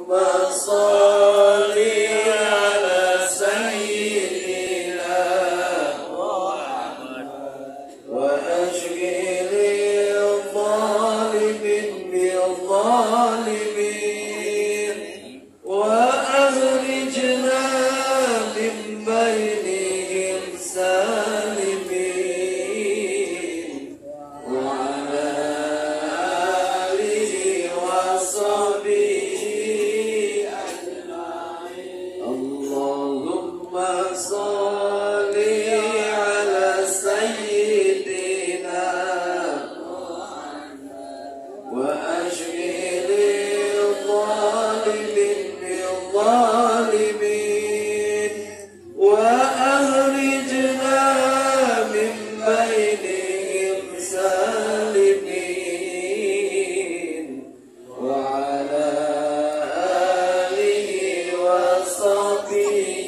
صل على سيدنا وأشغل الظالمين بالظالمين وأخرجنا من بينهم سالمين وعلى آله وصحبه أجمعين. اللهم صل على سيدنا وأشغل الظالمين بالظالمين وأخرجنا من بينهم سالمين وعلى آله وصحبه